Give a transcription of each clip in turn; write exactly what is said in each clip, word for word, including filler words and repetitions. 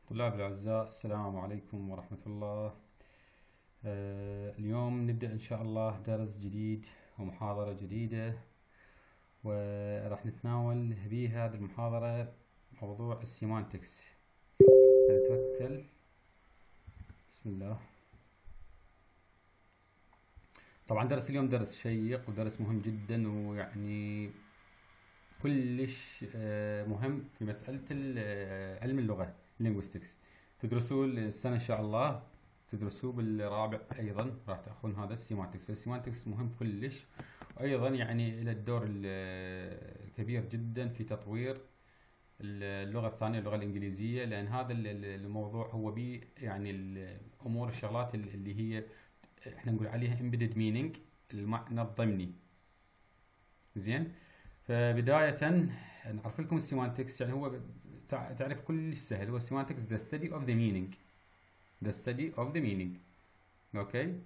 طلاب الأعزاء، السلام عليكم ورحمة الله. آه، اليوم نبدأ إن شاء الله درس جديد ومحاضرة جديدة، وراح نتناول بها هذه المحاضرة موضوع السيمانتكس. نتوكل. بسم الله. طبعا درس اليوم درس شيق ودرس مهم جدا، ويعني كلش آه، مهم في مسألة ال- علم اللغة linguistics. تدرسوه السنة إن شاء الله، تدرسوه بالرابع أيضا راح تأخذون هذا السيمانتكس. فالسيمانتكس مهم كلش، وأيضا يعني له الدور الكبير جدا في تطوير اللغة الثانية، اللغة الإنجليزية، لأن هذا ال- ال- الموضوع هو بي يعني الأمور الشغلات اللي هي احنا نقول عليها embedded meaning، المعنى الضمني. زين. فبداية نعرف لكم السيمانتكس. يعني هو تع- تعرف كلش سهل. هو السيمانتكس the study of the meaning the study of the meaning. اوكي.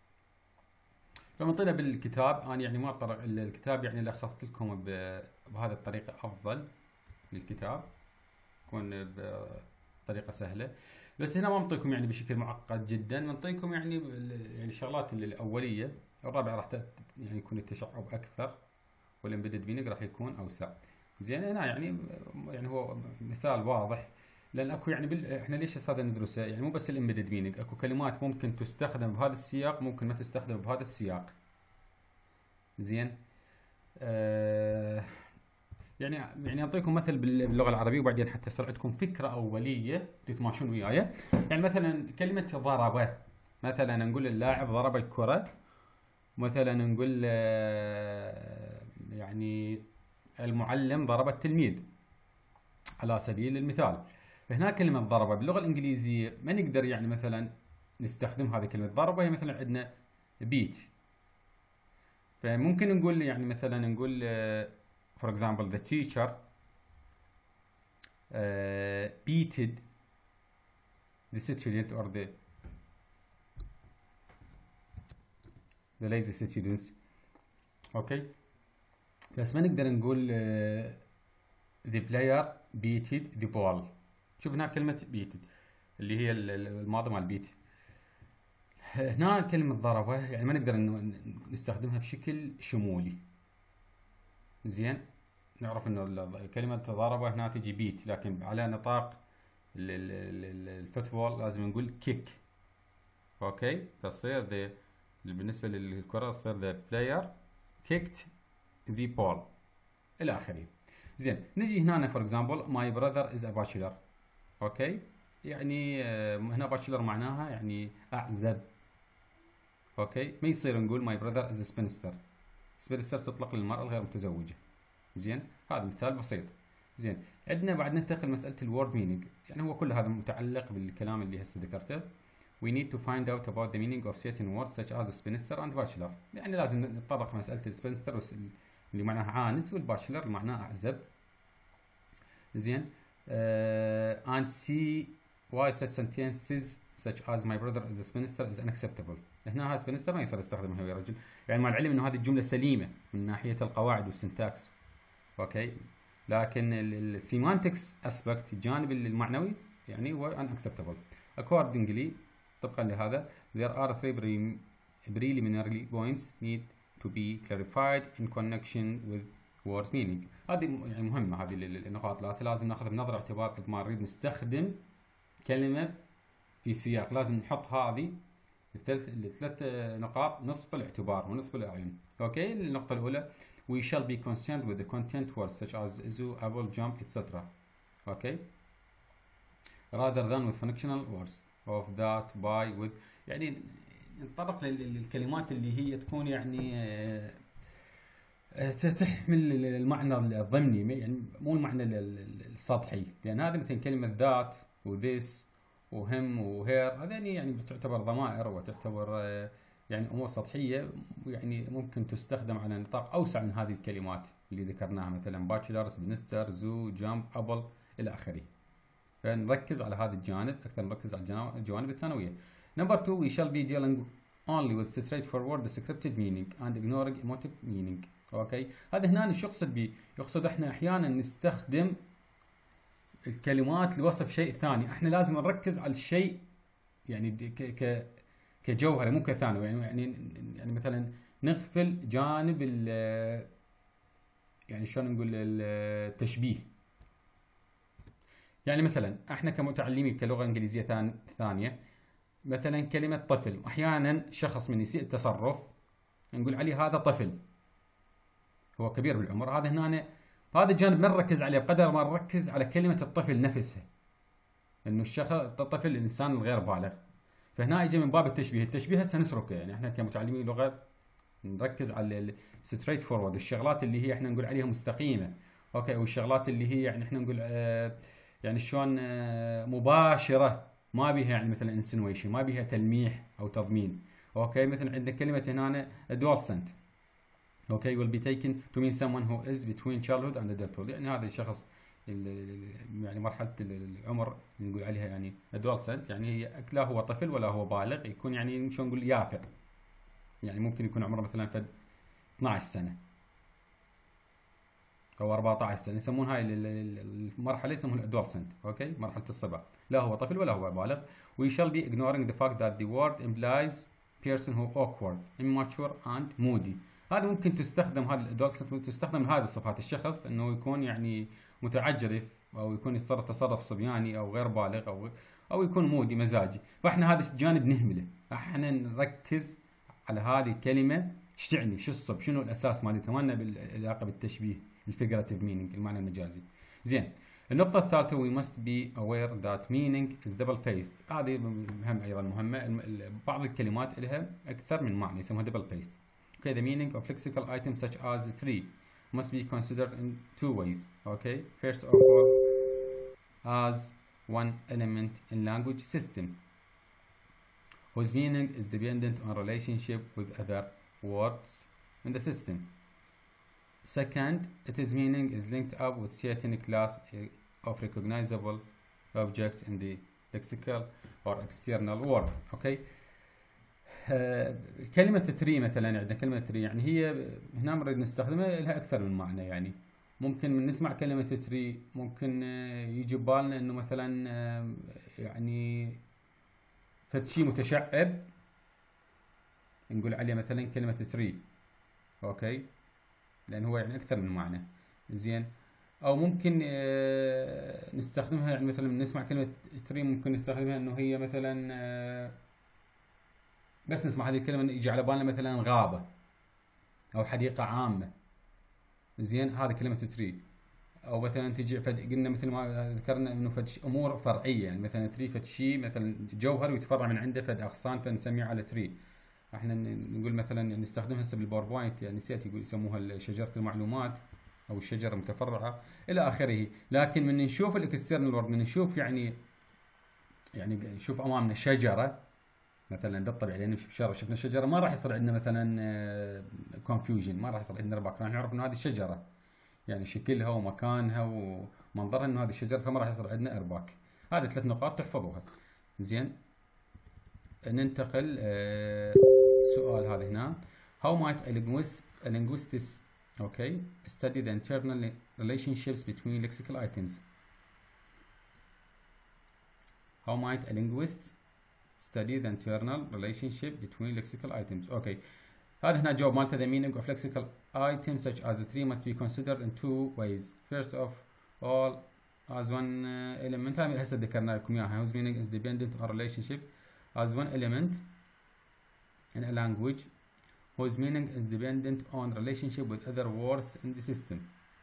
فمن بالكتاب انا يعني ما أطرق الكتاب، يعني لخصت لكم ب- بهذه الطريقة افضل للكتاب، تكون بطريقة سهلة. بس هنا ما منطيكم يعني بشكل معقد جدا، منطيكم يعني ال- يعني الشغلات الأولية. الرابع راح ت- يعني يكون التشعب أكثر، والامبيدد مينينج راح يكون اوسع. زين. هنا يعني يعني هو مثال واضح، لان اكو يعني بال... احنا ليش هسه ندرسه؟ يعني مو بس الامبيدد مينينج، اكو كلمات ممكن تستخدم بهذا السياق، ممكن ما تستخدم بهذا السياق. زين. آه يعني يعني اعطيكم مثل بال- باللغه العربيه، وبعدين حتى يصير عندكم فكره اوليه تتماشون وياي. يعني مثلا كلمه ضربه، مثلا نقول اللاعب ضرب الكره. مثلا نقول آه، يعني المعلم ضرب التلميذ على سبيل المثال. فهنا كلمة ضربة باللغة الإنجليزية ما نقدر يعني مثلا نستخدم هذه كلمة ضربة. هي مثلا عندنا beat، فممكن نقول يعني مثلا نقول uh, for example the teacher uh, beated the student or the the lazy students. اوكي. بس ما نقدر نقول uh, the player beated the ball. شوف هنا كلمة beated اللي هي الماضي مال beat. هنا كلمة ضربة يعني ما نقدر إنه نستخدمها بشكل شمولي. زين. نعرف إنه كلمة ضربة هنا تجي بيت، لكن على نطاق الفوتبول لازم نقول كيك. اوكي. فتصير ذا بالنسبة للكرة تصير ذا بلاير كيكت ذا بول إلى آخره. زين. نجي هنا فور اكزامبل ماي براذر از ا باتشلر. اوكي. يعني هنا باتشلر معناها يعني أعزب. اوكي. ما يصير نقول ماي براذر از سبنستر. سبنستر تطلق للمرأة الغير متزوجة. زين. هذا مثال بسيط. زين. عندنا بعد ننتقل مسألة الورد مينينج. يعني هو كل هذا متعلق بالكلام اللي هسه ذكرته. We need to find out about the meaning of certain words such as spinster and bachelor. يعني لازم نتطرق مسألة السبنستر اللي معناها عانس، والباتشلر اللي معناها أعزب. زين. uh, and see why such sentences such as my brother is a spinster is unacceptable. هنا هاي spinster ما يصير يستخدمها ويا رجل، يعني مع العلم انه هذه الجمله سليمه من ناحيه القواعد والسنتاكس. اوكي. لكن السيمانتكس اسبكت، الجانب المعنوي، يعني هو unacceptable. accordingly طبقا لهذا there are three preliminary points need to be clarified in connection with word meaning. هذه يعني مهمة، هذه النقاط ثلاثة لازم ناخذها بنظر اعتبار قد ما نريد نستخدم كلمة في سياق. لازم نحط هذه الثلاث الثلاث نقاط نصب الاعتبار ونصب الأعين. اوكي. النقطة الأولى we shall be concerned with the content words such as zoo, apple, jump, et cetera. Okay. rather than with functional words of that, by, with. يعني نتطرق للكلمات اللي هي تكون يعني تحمل المعنى الضمني، يعني مو المعنى السطحي. لان هذا مثل كلمه ذات وذيس وهم وهير، هذين يعني تعتبر ضمائر وتعتبر يعني امور سطحيه، يعني ممكن تستخدم على نطاق اوسع من هذه الكلمات اللي ذكرناها، مثلا باتشلر، سبنستر، زو، جامب، ابل الى اخره. فنركز على هذا الجانب اكثر، نركز على الجوانب الثانويه. نمبر two we shall be dealing only with straightforward descriptive meaning and ignoring emotive meaning. اوكي. هذا هنا شو يقصد به؟ يقصد احنا احيانا نستخدم الكلمات لوصف شيء ثاني، احنا لازم نركز على الشيء يعني ك ك كجوهره مو كثانوي، يعني يعني يعني مثلا نغفل جانب ال يعني شلون نقول التشبيه. يعني مثلا احنا كمتعلمين كلغه انجليزيه ثانيه، مثلا كلمه طفل، احيانا شخص من يسيء التصرف نقول عليه هذا طفل، هو كبير بالعمر. هذا هنا هذا الجانب ما نركز عليه بقدر ما نركز على كلمه الطفل نفسها، انه الشخص الطفل الانسان الغير بالغ. فهنا اجى من باب التشبيه. التشبيه هسه نتركه، يعني احنا كمتعلمين لغه نركز على الستريت فورورد، الشغلات اللي هي احنا نقول عليها مستقيمه، اوكي، والشغلات اللي هي يعني احنا نقول آه يعني شلون آه مباشره، ما بيها يعني مثلا انسنويشن، ما بيها تلميح او تضمين. اوكي، مثلا عندنا كلمه هنا adolescent، اوكي will be taken to mean someone who is between childhood and adulthood، يعني هذا الشخص يعني مرحله العمر نقول عليها يعني adolescent، يعني هي لا هو طفل ولا هو بالغ، يكون يعني شلون نقول يافع، يعني ممكن يكون عمره مثلا فد اثنعش سنه او أربعطعش سنه، يسمون هاي المرحله يسمونها الادولسنت، اوكي، مرحله الصبا، لا هو طفل ولا هو بالغ. we shall be ignoring the fact that the word implies person who awkward, immature and moody. هذا ممكن تستخدم، هذا الادولسنت تستخدم هذه الصفات الشخص انه يكون يعني متعجرف، او يكون يتصرف تصرف صبياني، او غير بالغ، او او يكون مودي مزاجي. فاحنا هذا الجانب نهمله، احنا نركز على هذه الكلمه ايش تعني، شو الصب، شنو الاساس مالتها، ما لنا بالعلاقه بالتشبيه الفيجراتيف مينينج، المعنى المجازي. زين، النقطه الثالثه we must be aware that meaning is double faced. هذه مهم ايضا مهمه، بعض الكلمات لها اكثر من معنى يسموها double faced. okay, the meaning of lexical items such as tree must be considered in two ways. okay, first of all as one element in language system whose meaning is dependent on relationship with other words in the system. Second, its meaning is linked up with certain class of recognizable objects in the lexical or external world. okay. آه كلمة تري مثلا، عندنا كلمة تري يعني هي هنا نريد نستخدمها لها أكثر من معنى. يعني ممكن من نسمع كلمة تري ممكن آه يجي ببالنا إنه مثلا آه يعني فشي متشعب نقول عليه مثلا كلمة تري، اوكي، لان هو يعني اكثر من معنى. زين، او ممكن آه نستخدمها يعني مثلا نسمع كلمة تري ممكن نستخدمها انه هي مثلا آه بس نسمع هذه الكلمة يجي على بالنا مثلا غابة او حديقة عامة. زين، هذه كلمة تري. او مثلا تجي فد قلنا مثل ما ذكرنا انه فد امور فرعية، يعني مثلا تري فد شيء مثلا جوهر ويتفرع من عنده فد اغصان فنسميه على تري. احنا نقول مثلا نستخدمها هسه بالباوربوينت، يعني نسيت يقول يسموها شجره المعلومات او الشجره المتفرعه الى اخره. لكن من نشوف الاكسترنال وورد، من نشوف يعني يعني نشوف امامنا شجره مثلا بالطبع، يعني شفنا شجره ما راح يصير عندنا مثلا كونفيوجن، ما راح يصير عندنا ارباك، راح نعرف انه هذه الشجره يعني شكلها ومكانها ومنظرها انه هذه الشجره، فما راح يصير عندنا ارباك. هذه ثلاث نقاط تحفظوها. زين، ننتقل آه سؤال هذا هنا. How might a linguist, a linguist okay, study the internal relationships between lexical items? How might a linguist study the internal relationship between lexical items? Okay. هذا هنا جواب مالته. The meaning of lexical items such as a tree must be considered in two ways. First of all as one uh, element. هسه ذكرنا لكم اياها. Whose meaning is dependent on relationship as one element in a language whose meaning is dependent on relationship with other words in the system.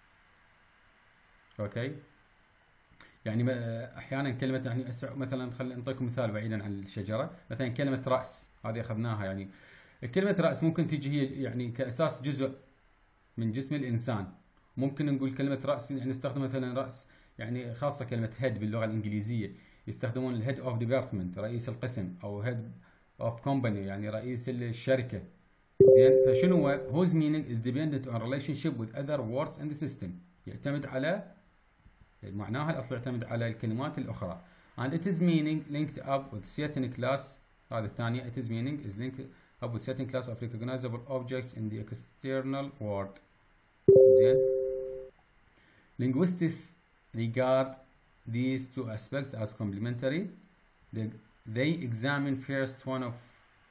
اوكي، يعني احيانا كلمه يعني مثلا خلينا نعطيكم مثال بعيدا عن الشجره، مثلا كلمه راس هذه اخذناها. يعني كلمه راس ممكن تيجي هي يعني كاساس جزء من جسم الانسان. ممكن نقول كلمه راس يعني نستخدم مثلا راس يعني خاصه كلمه هيد باللغه الانجليزيه يستخدمون الهيد اوف ديبارتمنت، رئيس القسم، او هيد اوف كومباني يعني رئيس الشركه. زين، فشنو هو؟ whose meaning is dependent on relationship with other words in the system. يعتمد على معناها الاصل، يعتمد على الكلمات الاخرى. and it is meaning linked up with certain class. هذا الثانيه it is meaning is linked up with certain class of recognizable objects in the external world. زين، linguists regard these two aspects as complementary. They, they examine first one of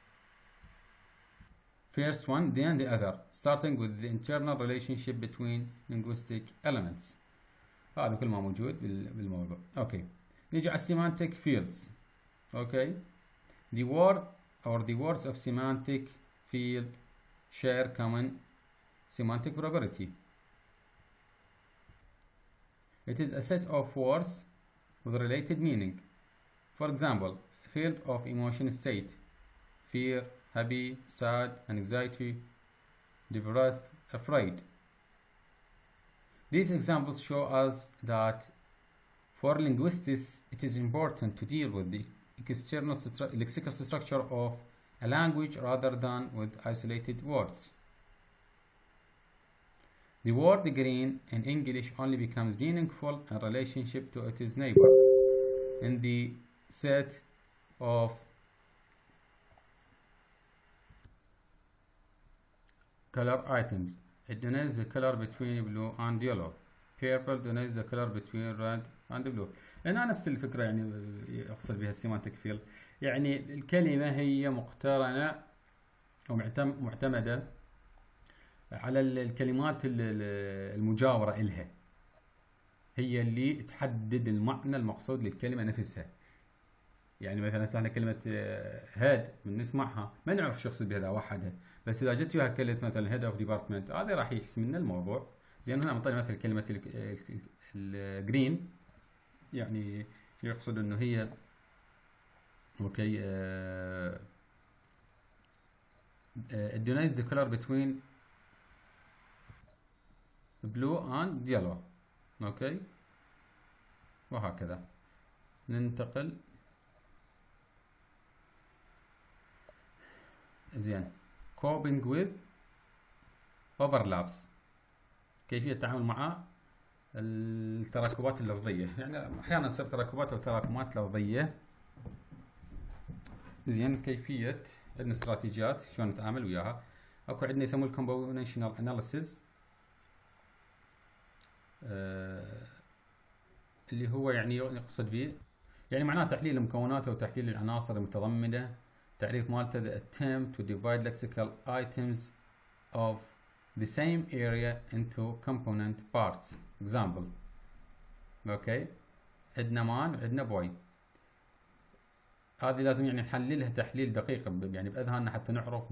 first one then the other, starting with the internal relationship between linguistic elements. هذا كل ما موجود بالموضوع. اوكي نيجي على semantic fields. اوكي the word or the words of semantic field share common semantic property. It is a set of words with related meaning. For example, field of emotion state: fear, happy, sad, anxiety, depressed, afraid. These examples show us that for linguists it is important to deal with the external stru lexical structure of a language rather than with isolated words. The word green in English only becomes meaningful in relationship to its neighbor in the set of color items. It denotes the color between blue and yellow. Purple denotes the color between red and blue. هنا نفس الفكرة يعني أقصد بها السيمانتك فيلد. يعني الكلمة هي مقترنة أو معتمدة على الكلمات المجاورة إلها. هي اللي تحدد المعنى المقصود للكلمة نفسها. يعني مثلا سهلة كلمة هيد من نسمعها ما نعرف شو يقصد بها وحدها، بس إذا جت فيها كلمة مثلا هيد أوف ديبارتمنت هذا راح يحسم لنا الموضوع. زين هنا منطقة مثل كلمة الجرين يعني يقصد إنه هي أوكي it denotes the color between blue and yellow. أوكي وهكذا. ننتقل زين coping with overlaps، كيفية التعامل مع التراكبات اللفظية. يعني أحيانا تصير تراكبات أو تراكمات لفظية. زين كيفية عندنا استراتيجيات شلون نتعامل وياها. أكو عندنا يسموه الكومبونيشنال أناليسيس آه اللي هو يعني يقصد به يعني معناه تحليل المكونات أو تحليل العناصر المتضمنة. تعريف مالته the attempt to divide lexical items of the same area into component parts. example اوكي عندنا مان وعندنا بوي، هذه لازم يعني نحللها تحليل دقيق يعني باذهاننا حتى نعرف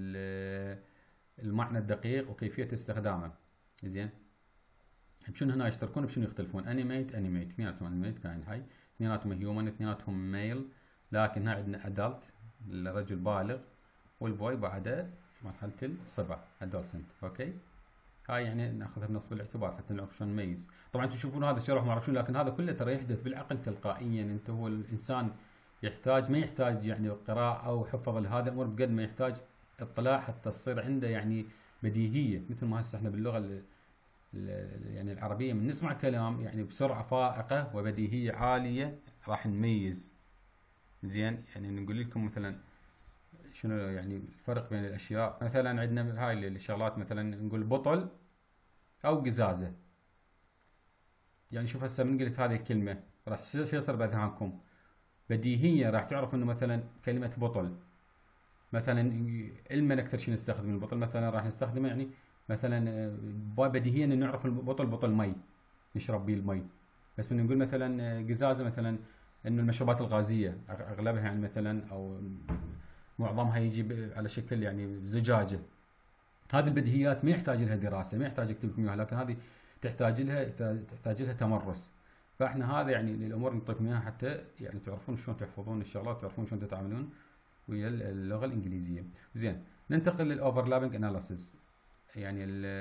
المعنى الدقيق وكيفيه استخدامه. زين بشنو هنا يشتركون بشنو يختلفون؟ انيميت انيميت اثنيناتهم انيميت كائن حي، اثنيناتهم هيومن، اثنيناتهم ميل، لكن هنا عندنا ادلت الرجل بالغ والبوي بعده مرحله الصبا ادولسنت. اوكي هاي يعني ناخذها بنصب الاعتبار حتى نعرف شلون نميز. طبعا انتم تشوفون هذا شرح ما اعرف شنو، لكن هذا كله ترى يحدث بالعقل تلقائيا. انت هو الانسان يحتاج ما يحتاج يعني قراءه او حفظ لهذا الامور بقد ما يحتاج اطلاع حتى تصير عنده يعني بديهيه. مثل ما هسه احنا باللغه يعني العربيه من نسمع كلام يعني بسرعه فائقه وبديهيه عاليه راح نميز. زين يعني نقول لكم مثلا شنو يعني الفرق بين الاشياء. مثلا عندنا هاي الشغلات مثلا نقول بطل او قزازه. يعني شوف هسه من قلت هذه الكلمه راح شو يصير باذهانكم؟ بديهيا راح تعرف انه مثلا كلمه بطل مثلا علما اكثر شيء نستخدم البطل مثلا راح نستخدمه يعني مثلا بديهيا نعرف البطل بطل مي نشرب به المي. بس من نقول مثلا قزازه مثلا انه المشروبات الغازيه اغلبها يعني مثلا او معظمها يجي على شكل يعني زجاجه. هذه البديهيات ما يحتاج لها دراسه، ما يحتاج اكتب لكم اياها، لكن هذه تحتاج لها تحتاج لها تمرس. فاحنا هذا يعني الامور نعطيكم اياها حتى يعني تعرفون شلون تحفظون الشغلات، تعرفون شلون تتعاملون ويا اللغه الانجليزيه. زين ننتقل للاوفرلابنج اناليسيس يعني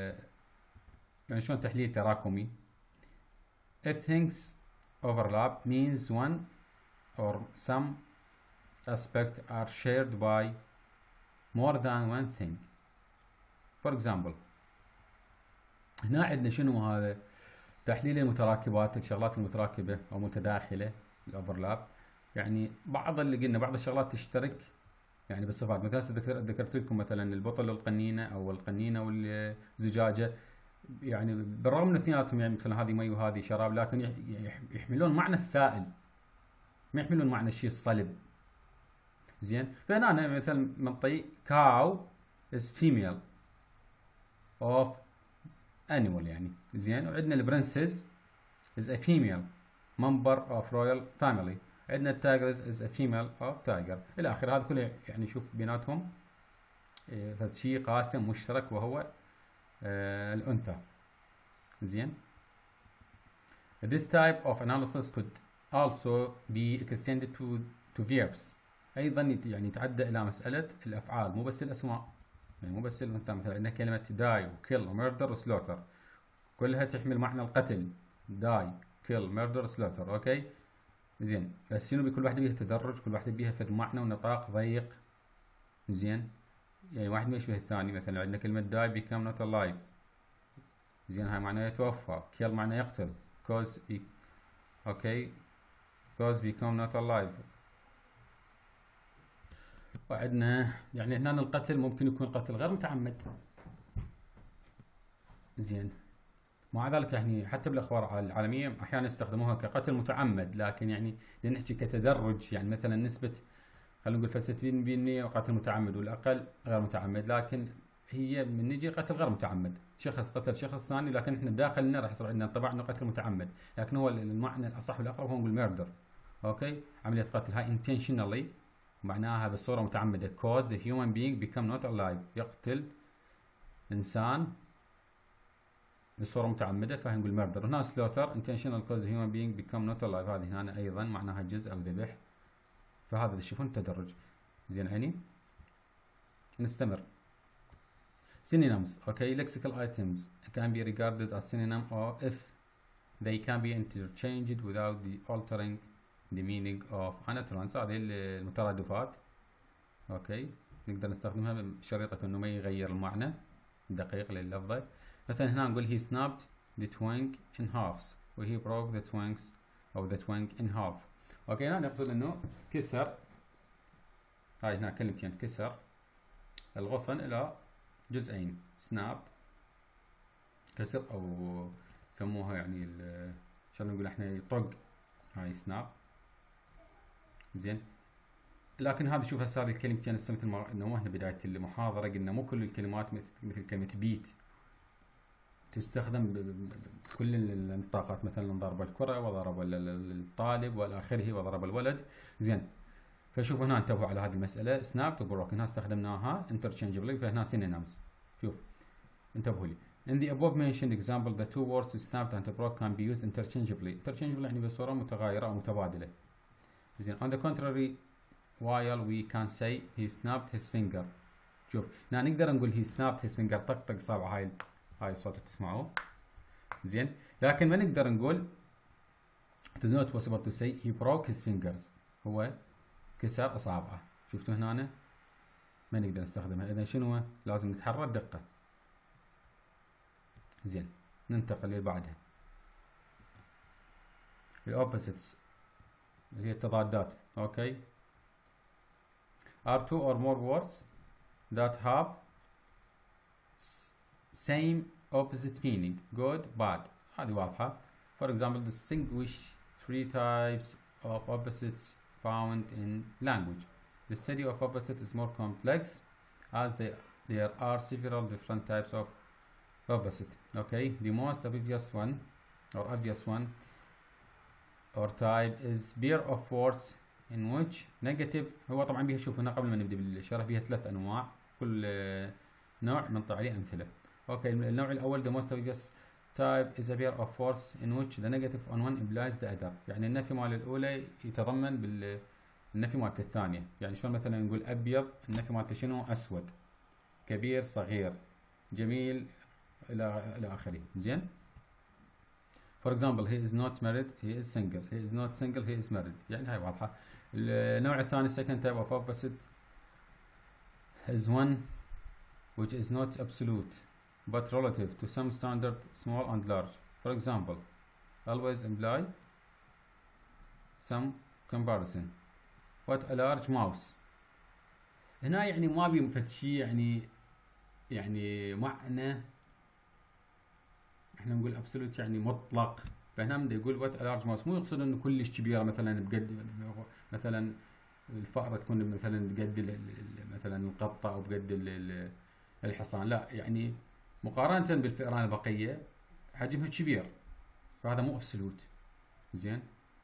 يعني شلون تحليل تراكمي. If things overlap means one or some aspects are shared by more than one thing. For example هنا عندنا شنو هذا؟ تحليل المتراكبات، الشغلات المتراكبة أو متداخلة الأوفرلاب. يعني بعض اللي قلنا بعض الشغلات تشترك يعني بالصفات. مثلا ذكرت لكم مثلا البطل والقنينة أو القنينة والزجاجة يعني بالرغم من اثنيناتهم يعني مثلا هذه مي وهذه شراب، لكن يحملون معنى السائل، ما يحملون معنى الشيء الصلب. زين، فهنا أنا مثلا منطي cow is female of animal يعني. زين، وعندنا البرنسس is a female member of royal family. عندنا التايجرز is a female of tiger الى اخره. هذا كله يعني شوف بيناتهم شيء قاسم مشترك وهو آه الانثى. زين، this type of analysis could also be extended to to verbs. ايضا يعني يتعدى الى مساله الافعال، مو بس الاسماء، يعني مو بس الانثى. مثلا عندنا كلمه die وkill وmurder وslaughter، كلها تحمل معنى القتل. die kill murder slaughter. اوكي، زين، بس شنو بكل واحده بيها تدرج، كل واحده بيها فد معنى ونطاق ضيق. زين، يعني واحد ما يشبه الثاني. مثلا عندنا كلمه die become not alive. زين، هاي معناه يتوفى. kill معناه يقتل. cause be... اوكي cause become not alive. وعندنا يعني هنا القتل ممكن يكون قتل غير متعمد. زين، مع ذلك يعني حتى بالاخبار العالميه احيانا يستخدموها كقتل متعمد، لكن يعني نحكي كتدرج، يعني مثلا نسبه خلينا نقول ستين بالمئة قتل متعمد والاقل غير متعمد، لكن هي من نجي قتل غير متعمد، شخص قتل شخص ثاني، لكن احنا داخلنا راح يصير عندنا انطباع انه قتل متعمد، لكن هو المعنى الاصح والاقرب هو نقول ميردر. اوكي، عمليه قتل هاي intentionally معناها بصوره متعمده. cause a human being become not alive، يقتل انسان بصوره متعمده، فهنقول ميردر. هنا سلوتر intentional cause a human being become not alive، هذه هنا ايضا معناها جزء او ذبح. فهذا تشوفون التدرج. زين عيني، نستمر. synonyms. okay, lexical items can be regarded as synonym or if they can be interchanged without the altering the meaning of anathrons. هذه المترادفات. اوكي، نقدر نستخدمها بشريطة انه ما يغير المعنى دقيق لللفظة. مثلا هنا نقول he snapped the twig in halves و he broke the twigs أو the twig in half. أوكي، هنا نقصد إنه كسر، هاي هنا كلمتين، كسر الغصن إلى جزئين. snap كسر، أو يسموها يعني شلون نقول احنا يطق، هاي snap. زين، لكن هذا شوف هسه هذه الكلمتين هسه مثل ما قلنا احنا بداية المحاضرة، قلنا مو كل الكلمات مثل مثل كلمة بيت تستخدم بكل النطاقات، مثلا ضرب الكرة وضرب الطالب والى اخره وضرب الولد. زين، فشوف هنا انتبهوا على هذه المسألة، سناب وبروك هنا استخدمناها interchangeably، فهنا synonyms. شوف انتبهوا لي. In the above mentioned example the two words snapped and broke can be used interchangeably. interchangeably يعني بصورة متغايرة أو متبادلة. زين، on the contrary while we can say he snapped his finger. شوف هنا نقدر نقول he snapped his finger، طقطق صابعه، هاي هاي الصوت تسمعوه. زين، لكن ما نقدر نقول it is not possible to say he broke his fingers، هو كسر اصابعه. شفتوا هنا ما نقدر نستخدمها. اذا شنو لازم نتحرى بدقه. زين، ننتقل للي بعدها، الاوبوزيتس اللي هي التضادات. اوكي، are two or more words that have same opposite meaning good bad. هذه واضحة. for example distinguish three types of opposites found in language. the study of opposite is more complex as they, there are several different types of opposite. okay, the most obvious one or obvious one or type is pair of words in which negative. هو طبعا بيها شوف هنا قبل ما نبدأ بالشرح بيها ثلاث انواع، كل نوع ننطي عليه امثله. اوكي، النوع الاول the most obvious type is a pair of words in which the negative on one implies the other. يعني النفي مال الاولى يتضمن بالنفي مالت الثانيه. يعني شلون مثلا نقول ابيض، النفي مالته شنو؟ اسود. كبير، صغير. جميل، الى الى اخره. زين، for example he is not married he is single he is not single he is married. يعني هاي واضحه. النوع الثاني second type of opposite is one which is not absolute but relative to some standard small and large. for example always imply some comparison. what a large mouse. هنا يعني ما بي فد شيء يعني يعني معنى احنا نقول absolute يعني مطلق. فهنا بده يقول what a large mouse، مو يقصد انه كلش كبيره مثلا بقد مثلا الفأرة تكون مثلا بقد مثلا القطة او بقد الحصان، لا يعني مقارنة بالفئران البقية حجمها كبير، فهذا مو absolute. زين،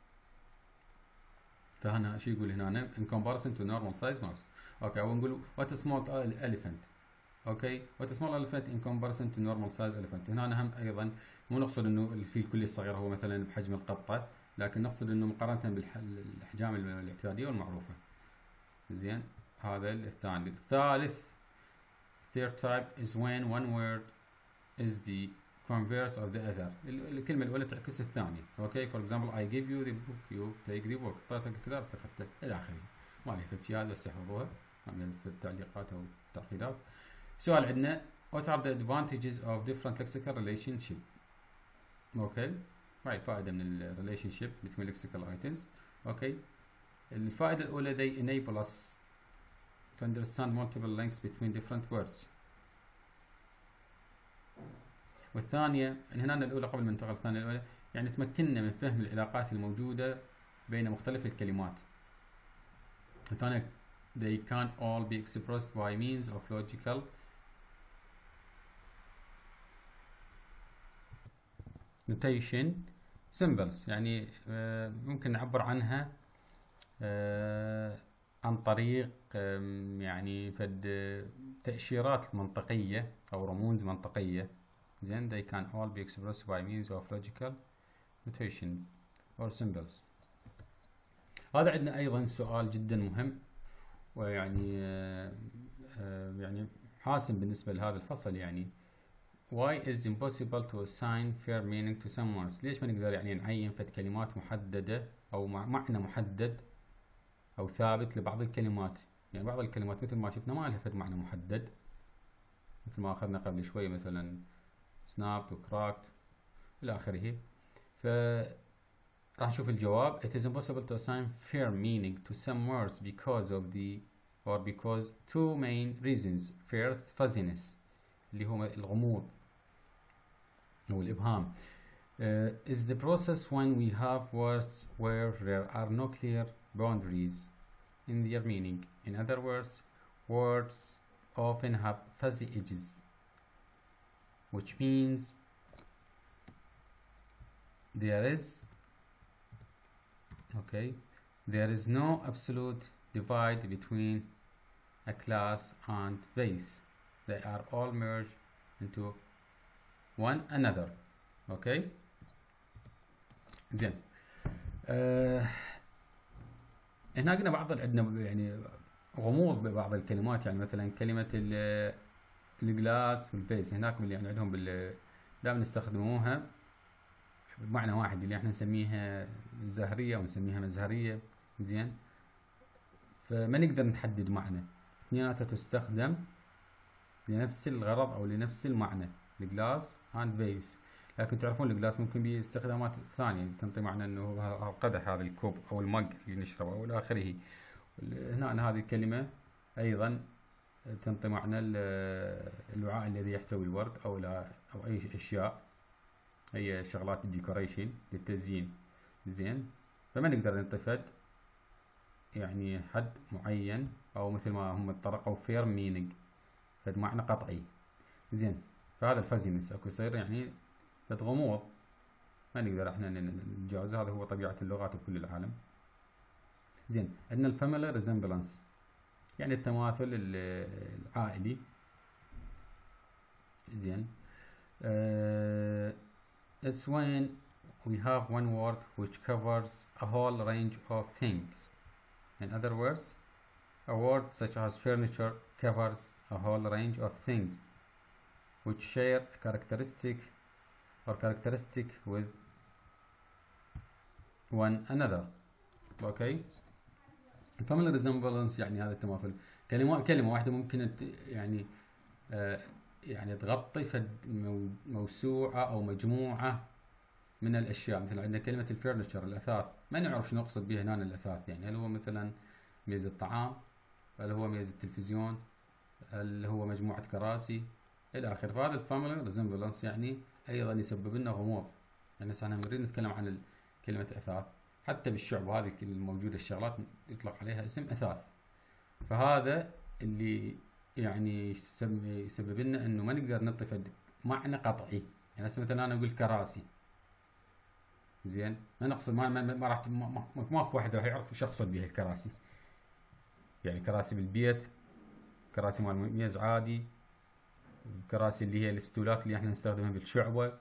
فهنا شو يقول هنا in comparison to normal size mouse. اوكي، او نقول what a small elephant. اوكي، what a small elephant in comparison to normal size elephant. هنا هم ايضا مو نقصد انه الفيل الكلي الصغير هو مثلا بحجم القطة، لكن نقصد انه مقارنة بالاحجام الاعتيادية والمعروفة. زين، هذا الثاني. الثالث third type is when one word is the converse of the other. الكلمة الأولى تعكس الثانية. اوكي، for example I give you the book you take the book. اعطيتك الكتاب تاخذته إلى آخره. ما لي فد شيء، بس تحفظوها من التعليقات أو التعقيدات. سؤال عندنا what are the advantages of different lexical relationship. اوكي، هاي فائدة من ال relationship between lexical items. اوكي، الفائدة الأولى they enable us to understand multiple links between different words. والثانية هنا الأولى قبل ما ننتقل الثانية الأولى يعني تمكننا من فهم العلاقات الموجودة بين مختلف الكلمات. الثانية they can all be expressed by means of logical notation symbols. يعني ممكن نعبر عنها عن طريق يعني فد تأشيرات منطقية أو رموز منطقية. زين، they can all be expressed by means of logical notations or symbols. هذا عندنا أيضا سؤال جدا مهم ويعني يعني حاسم بالنسبة لهذا الفصل. يعني why is impossible to assign fair meaning to some words. ليش ما نقدر يعني نعين فد كلمات محددة أو معنى محدد أو ثابت لبعض الكلمات. يعني بعض الكلمات مثل ما شفنا ما لها فد معنى محدد، مثل ما أخذنا قبل شوي مثلا snapped وcracked إلى آخره. ف راح نشوف الجواب. It is impossible to assign fair meaning to some words because of the or because two main reasons. First, fuzziness اللي هو الغموض أو الإبهام uh, is the process when we have words where there are no clear boundaries in their meaning. In other words, words often have fuzzy edges, which means there is okay there is no absolute divide between a class and base. They are all merged into one another. okay زين. آه هنا قلنا بعض عندنا يعني غموض ببعض الكلمات. يعني مثلا كلمة الجلاس والفيس هناك اللي يعني عندهم بال دائما يستخدموها بمعنى واحد اللي احنا نسميها زهرية او نسميها مزهرية. زين، فما نقدر نحدد معنى، اثنيناتها تستخدم لنفس الغرض او لنفس المعنى الجلاس اند فيس. لكن تعرفون الجلاس ممكن به استخدامات ثانية تنطي معنى انه القدح هذا الكوب او المج اللي نشربه او الى اخره. هنا هذه الكلمة ايضا تنطي معنى الوعاء الذي يحتوي الورد او لا او اي اشياء، هي شغلات الديكوريشن للتزيين. زين، فما نقدر ننطي يعني حد معين او مثل ما هم طرقوا فير مينينج فد معنى قطعي. زين، فهذا الفازينس اكو يصير يعني فد غموض ما نقدر احنا نتجاوز. هذا هو طبيعة اللغات بكل العالم. زين، عندنا الفاميلي ريزمبلانس يعني التماثل العائلي. زين، uh, it's when we have one word which covers a whole range of things. In other words, a word such as furniture covers a whole range of things which share a characteristic or characteristic with one another. okay family resemblance يعني هذا التماثل. كلمة كلمة واحدة ممكن يعني آه يعني تغطي فد موسوعة أو مجموعة من الأشياء. مثلا عندنا كلمة الفرنتشر الأثاث، ما نعرف شنو نقصد به هنا الأثاث. يعني هل هو مثلا ميز الطعام، هل هو ميز التلفزيون، هل هو مجموعة كراسي إلى آخره. فهذا الفاميلي ريزمبلانس يعني ايضا يسبب لنا غموض. يعني هسه احنا نريد نتكلم عن كلمة اثاث، حتى بالشعب هذه الموجودة الشغلات يطلق عليها اسم اثاث. فهذا اللي يعني يسبب لنا انه ما نقدر نعطي معنى قطعي. يعني هسه مثلا انا اقول كراسي، زين، ما نقصد ما ما, ما راح ماكو واحد راح يعرف وش اقصد بها الكراسي. يعني كراسي بالبيت، كراسي مال ميز عادي، كراسي اللي هي الاستولات اللي احنا نستخدمها بالشعبة،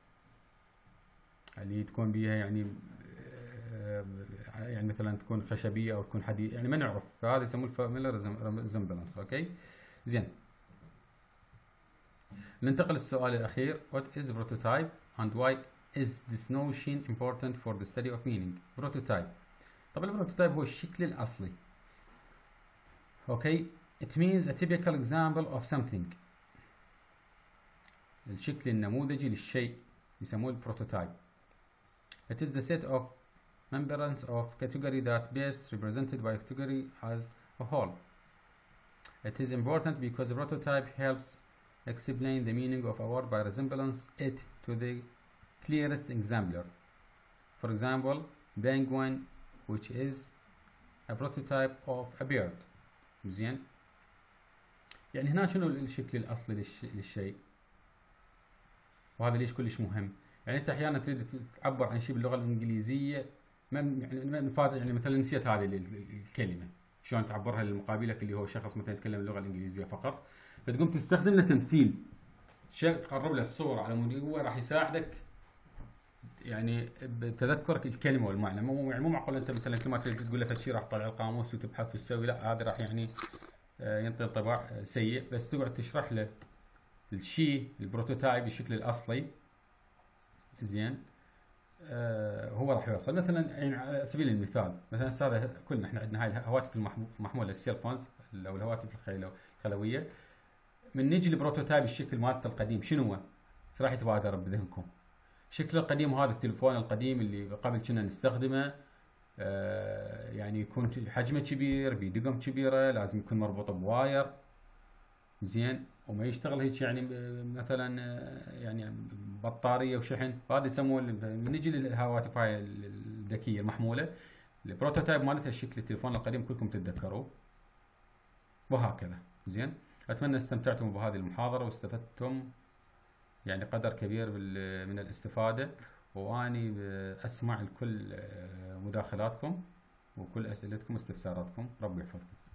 اللي تكون بيها يعني يعني مثلا تكون خشبيه او تكون حديد، يعني ما نعرف. فهذا يسموه الفاميلر ريزمبلانس. اوكي زين، ننتقل للسؤال الاخير. what is prototype and why is this notion important for the study of meaning. prototype، طبعا البروتوتايب هو الشكل الاصلي. اوكي it means a typical example of something، الشكل النموذجي للشيء يسموه البروتوتايب. it is the set of members of category that best represented by category as a whole. It is important because the prototype helps explain the meaning of a word by resemblance it to the clearest exemplar. For example, penguin, which is a prototype of a bird. زين، يعني هنا شنو الشكل الأصلي للشيء؟ وهذا ليش كلش مهم. يعني أنت أحيانا تريد تعبر عن شيء باللغة الإنجليزية، ما يعني يعني مثلا نسيت هذه الكلمة، شلون تعبرها لمقابلك اللي هو شخص مثلا يتكلم اللغة الإنجليزية فقط، فتقوم تستخدم له تمثيل، شيء تقرب له الصورة على مود هو راح يساعدك يعني بتذكرك الكلمة والمعنى. مو يعني مو معقول أنت مثلا كل ما تريد تقول له فشي راح تطلع القاموس وتبحث وتسوي، لا هذا راح يعني ينطي انطباع سيء. بس تقعد تشرح له الشيء البروتوتايب بالشكل الأصلي، زين، آه هو راح يوصل. مثلا يعني على سبيل المثال، مثلا هذا كلنا احنا عندنا هاي الهواتف المحموله السيلفونز او الهواتف الخلويه، من نجي لبروتوتايب الشكل مالته القديم شنو هو؟ ايش راح يتبادر بذهنكم؟ شكله القديم هذا التلفون القديم اللي قبل كنا نستخدمه، آه يعني يكون حجمه كبير، بدقم كبيره، لازم يكون مربوط بواير، زين، وما يشتغل هيك يعني مثلا يعني بطاريه وشحن. هذا يسموه من نجي للهواتف هاي الذكيه المحموله، البروتوتايب مالتها الشكل التليفون القديم كلكم تتذكروه، وهكذا. زين، اتمنى استمتعتم بهذه المحاضره واستفدتم يعني قدر كبير من الاستفاده، واني اسمع لكل مداخلاتكم وكل اسئلتكم واستفساراتكم. ربي يحفظكم.